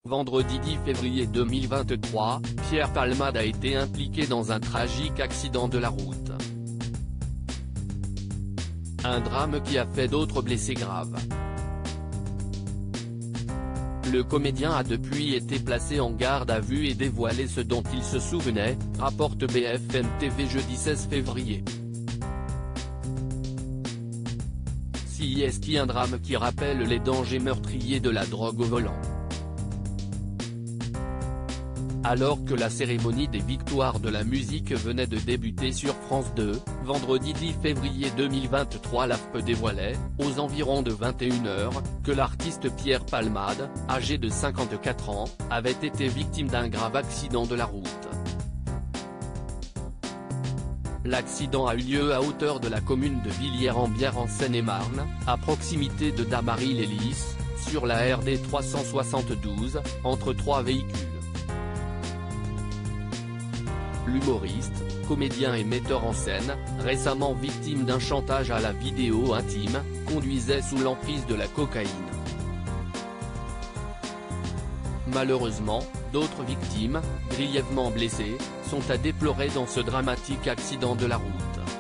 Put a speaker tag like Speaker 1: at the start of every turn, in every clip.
Speaker 1: Vendredi 10 février 2023, Pierre Palmade a été impliqué dans un tragique accident de la route. Un drame qui a fait d'autres blessés graves. Le comédien a depuis été placé en garde à vue et dévoilé ce dont il se souvenait, rapporte BFM TV jeudi 16 février. C'est un drame qui rappelle les dangers meurtriers de la drogue au volant. Alors que la cérémonie des victoires de la musique venait de débuter sur France 2, vendredi 10 février 2023, l'AFP dévoilait, aux environs de 21 h, que l'artiste Pierre Palmade, âgé de 54 ans, avait été victime d'un grave accident de la route. L'accident a eu lieu à hauteur de la commune de Villiers-en-Bière en Seine-et-Marne, à proximité de Damary-les-Lys, sur la RD 372, entre trois véhicules. L'humoriste, comédien et metteur en scène, récemment victime d'un chantage à la vidéo intime, conduisait sous l'emprise de la cocaïne. Malheureusement, d'autres victimes, grièvement blessées, sont à déplorer dans ce dramatique accident de la route.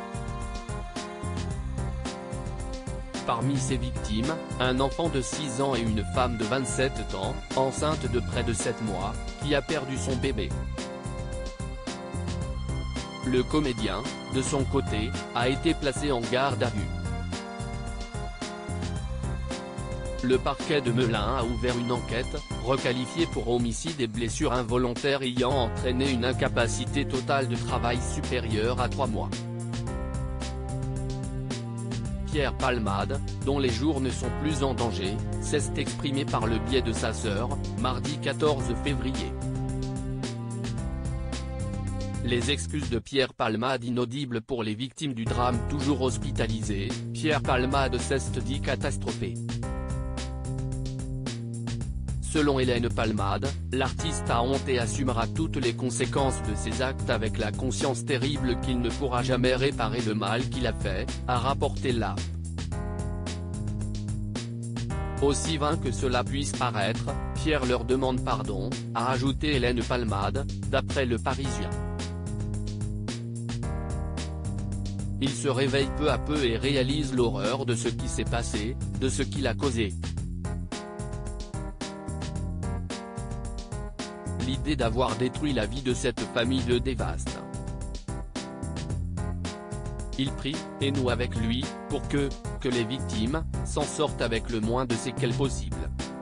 Speaker 1: Parmi ces victimes, un enfant de 6 ans et une femme de 27 ans, enceinte de près de 7 mois, qui a perdu son bébé. Le comédien, de son côté, a été placé en garde à vue. Le parquet de Melun a ouvert une enquête, requalifiée pour homicide et blessures involontaires ayant entraîné une incapacité totale de travail supérieure à 3 mois. Pierre Palmade, dont les jours ne sont plus en danger, s'est exprimé par le biais de sa sœur, mardi 14 février. Les excuses de Pierre Palmade inaudibles pour les victimes du drame toujours hospitalisées, Pierre Palmade s'est dit catastrophé. Selon Hélène Palmade, l'artiste a honte et assumera toutes les conséquences de ses actes avec la conscience terrible qu'il ne pourra jamais réparer le mal qu'il a fait, a rapporté la. Aussi vain que cela puisse paraître, Pierre leur demande pardon, a ajouté Hélène Palmade, d'après Le Parisien. Il se réveille peu à peu et réalise l'horreur de ce qui s'est passé, de ce qu'il a causé. L'idée d'avoir détruit la vie de cette famille le dévaste. Il prie, et nous avec lui, pour que les victimes, s'en sortent avec le moins de séquelles possible.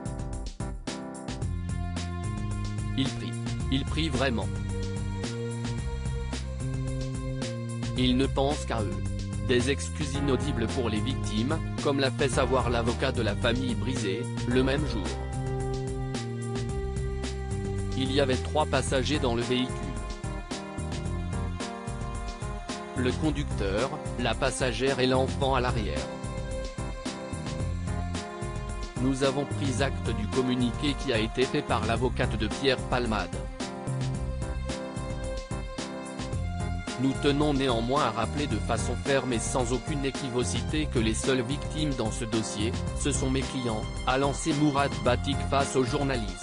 Speaker 1: Il prie vraiment. Il ne pense qu'à eux. Des excuses inaudibles pour les victimes, comme l'a fait savoir l'avocat de la famille brisée, le même jour. Il y avait 3 passagers dans le véhicule. Le conducteur, la passagère et l'enfant à l'arrière. Nous avons pris acte du communiqué qui a été fait par l'avocate de Pierre Palmade. Nous tenons néanmoins à rappeler de façon ferme et sans aucune équivocité que les seules victimes dans ce dossier, ce sont mes clients, a lancé Mourad Batik face aux journalistes.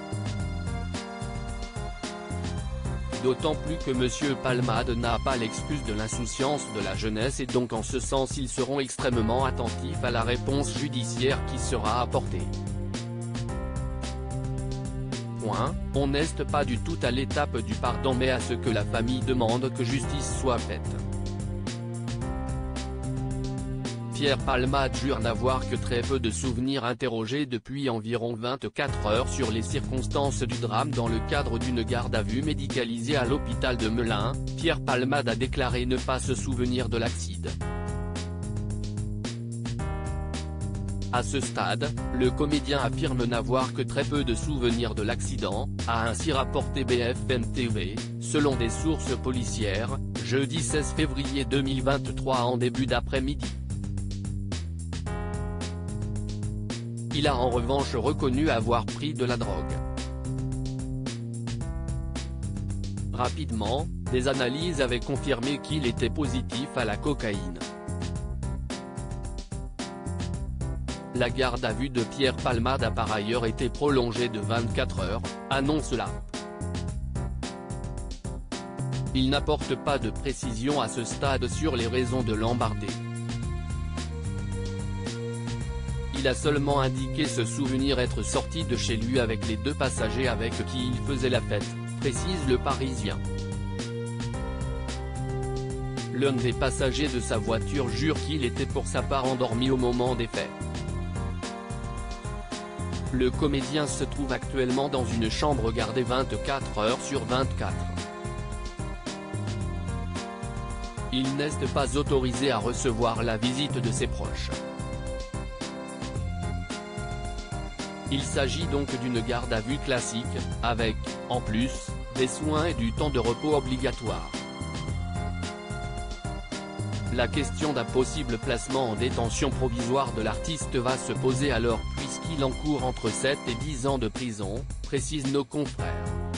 Speaker 1: D'autant plus que M. Palmade n'a pas l'excuse de l'insouciance de la jeunesse et donc en ce sens ils seront extrêmement attentifs à la réponse judiciaire qui sera apportée. On n'est pas du tout à l'étape du pardon mais à ce que la famille demande que justice soit faite. Pierre Palmade jure n'avoir que très peu de souvenirs. Interrogé depuis environ 24 heures sur les circonstances du drame dans le cadre d'une garde à vue médicalisée à l'hôpital de Melun, Pierre Palmade a déclaré ne pas se souvenir de l'accident. À ce stade, le comédien affirme n'avoir que très peu de souvenirs de l'accident, a ainsi rapporté BFM TV, selon des sources policières, jeudi 16 février 2023 en début d'après-midi. Il a en revanche reconnu avoir pris de la drogue. Rapidement, des analyses avaient confirmé qu'il était positif à la cocaïne. La garde à vue de Pierre Palmade a par ailleurs été prolongée de 24 heures, annonce l'ARP. Il n'apporte pas de précision à ce stade sur les raisons de l'embardé. Il a seulement indiqué se souvenir être sorti de chez lui avec les 2 passagers avec qui il faisait la fête, précise Le Parisien. L'un des passagers de sa voiture jure qu'il était pour sa part endormi au moment des faits. Le comédien se trouve actuellement dans une chambre gardée 24 heures sur 24. Il n'est pas autorisé à recevoir la visite de ses proches. Il s'agit donc d'une garde à vue classique, avec, en plus, des soins et du temps de repos obligatoire. La question d'un possible placement en détention provisoire de l'artiste va se poser alors puisqu'il encourt entre 7 et 10 ans de prison, précisent nos confrères.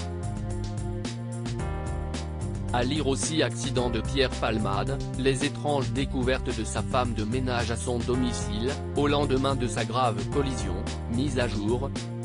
Speaker 1: À lire aussi accident de Pierre Palmade, les étranges découvertes de sa femme de ménage à son domicile, au lendemain de sa grave collision, mise à jour,